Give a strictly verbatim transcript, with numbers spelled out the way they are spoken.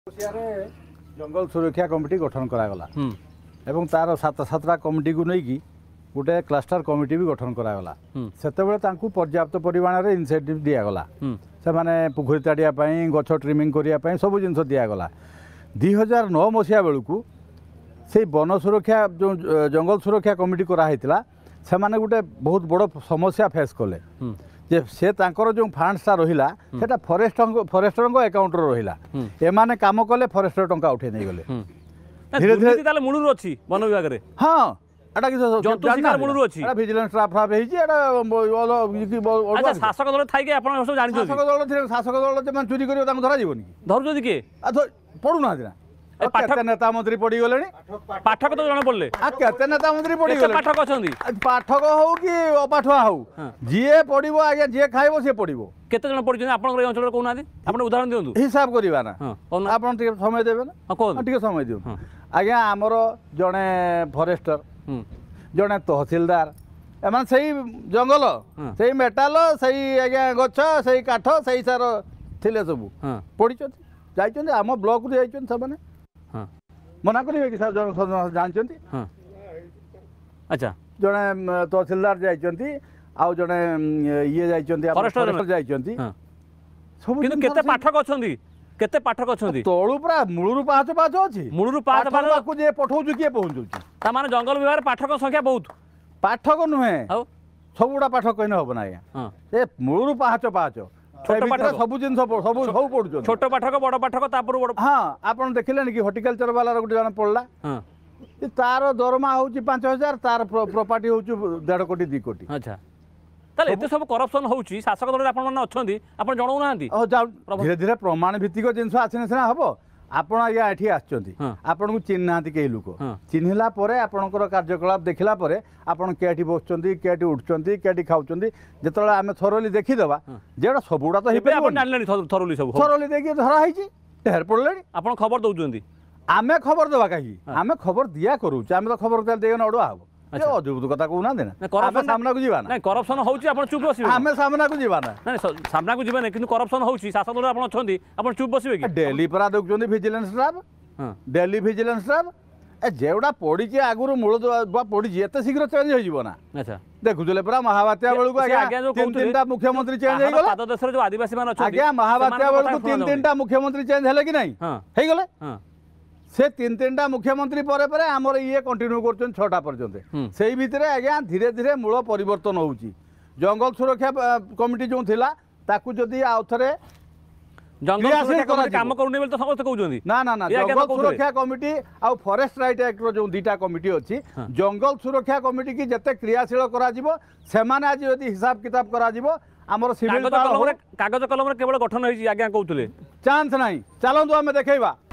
जंगल सुरक्षा कमिटी गठन करागला एवं तार सात सातटा कमिटी को नहीं गोटे क्लस्टर कमिटी भी गठन करागला से पर्याप्त परिमाण में इनसेंटिव दिगला से माने पुखरी ताड़िया गछ ट्रिमिंग करने सब जिन दिगला दुई हजार नौ मसीहा बेलू से वन सुरक्षा जो जंगल सुरक्षा कमिटी कराई से माने गोटे बहुत बड़ समस्या फेस कले जे से तांकर जो फंड्सटा रहिला सेटा फॉरेस्ट फॉरेस्टर अकाउंट रहिला एमाने काम कले फॉरेस्टर टंका उठे नहीं गले धीरे धीरे ताले मुळुर अछि वन विभाग रे हां एटा कि जंतु शिकार मुळुर अछि एटा विजिलेंस स्टाफ फ्राफ हेछि एटा अच्छा शासक दल थाई के आपण सब जानि शासक दल थे शासक दल जे मान चोरी करियो ताम धरा जीवनी धरु जदि के पढु ना दिना पाठक नेता मंत्री पड़ी गले पाठक तो जण पड़ले आ केते नेता मंत्री पड़ी गले पाठक अछंदी पाठक हो कि अपाठुआ हो जे पड़िबो आगे जे खाइबो से पड़िबो केते जण पड़ी आपण रे अंचल कोना दे आपण उदाहरण दियंतु हिसाब करबा ना आपण ठीक समय देबे ना हां कोन ठीक समय दियो आगे हमर जणे फॉरेस्टर जणे तहसीलदार एमान सही जंगल सही मेटाल सही आगे गछ सही काठ सही सार थिले सब पड़ी जाइछन हम ब्लॉक रे जाइछन सबने मना करेंगे कि सर जन जानते अच्छा जड़े तहसीलदार जाइए आउ जड़े ये जाइए सब केते पाठक अछंदी केते पाठक अछंदी तळु पूरा मूळरू पाँच पाँच अछि मूळरू पाँच पाँच को जे पठौछु किए पहुंचुछि ता माने जंगल विभाग पाठक संख्या बहुत पाठक नुहे सबुडा पाठक कहने हो ना हां ए मूळरू पाँच पाँच छोट पाठक सब जिन सब सब सब पढु छोट पाठक बड़ पाठक तापर बड़ हां आपण देखिले कि हॉर्टिकल्चर वाला गोटे जन पड़ला हां तार दरमा होची पाँच हजार तार प्रॉपर्टी होची डेढ़ कोटी दो कोटी अच्छा ताले एते सब करप्शन होची शासक दल आपण मन अछंदी आपण जणौ नाहंती धीरे धीरे प्रमाण भित्तिक जिनस आछने सिना हबो आपण आया एठी आछंती आपण को चिन्हनांती के लोक चिन्हला परे आपणकर कार्यकलाप देखिला परे आपण केठी बसचंती केठी उठचंती केठी खाउचंती जेतले आमे थरोली देखि देबा जेडा सबुडा तो हेबे आपण जानलेनी थरोली सब थरोली देखि धरा हैची ढेर पड़लेनी आपण खबर दउचंती आमे खबर देबा काही आमे खबर दिया करू आमे तो खबर देल देन अडवा हबो ए अद्भुत कथा कहू ना देना करप्शन सामना को जीवा ना नहीं करप्शन होउची आपण चुप बसिबे आमे सामना को जीवा ना नहीं सामना को जीवा नहीं किंतु करप्शन होउची शासक दल आपण अछंती आपण चुप बसिबे कि डेली परा देखचंती विजिलेंस स्टाफ हां डेली विजिलेंस स्टाफ ए जेवडा पड़ी के आगुरु मूल बा पड़ी एते शीघ्र चेंज हो जीवो ना अच्छा देखुले परा महाबात्या बेलू को आगे तीन तीनटा मुख्यमंत्री चेंज हे गेला पाद देशर जो आदिवासी मान अछंती आगे महाबात्या बेलू तीन तीनटा मुख्यमंत्री चेंज हेले कि नहीं हां हे गेले हां से तीन तीन टा मुख्यमंत्री परे परे आमर ये कंटिन्यू कर छटा पर्यंत से भीतर आज्ञा धीरे धीरे मूल परिवर्तन होउची जंगल सुरक्षा कमिटी जो थिला ताकू जदी आउ थरे जंगल सुरक्षा काम करूनी बेल तो समस्त कहउजोंदी ना ना ना जंगल सुरक्षा कमिटी आ फॉरेस्ट राइट एक्ट रो जो दीटा कमिटी अछि जंगल सुरक्षा कमिटी की जते क्रियाशील करा जिवो से माने आज यदि हिसाब किताब करा जिवो आमर सिविल कागज कलम रे कागज कलम रे केवल गठन होई आज्ञा कहउतले चांस नाही चलंदु हमें देखैबा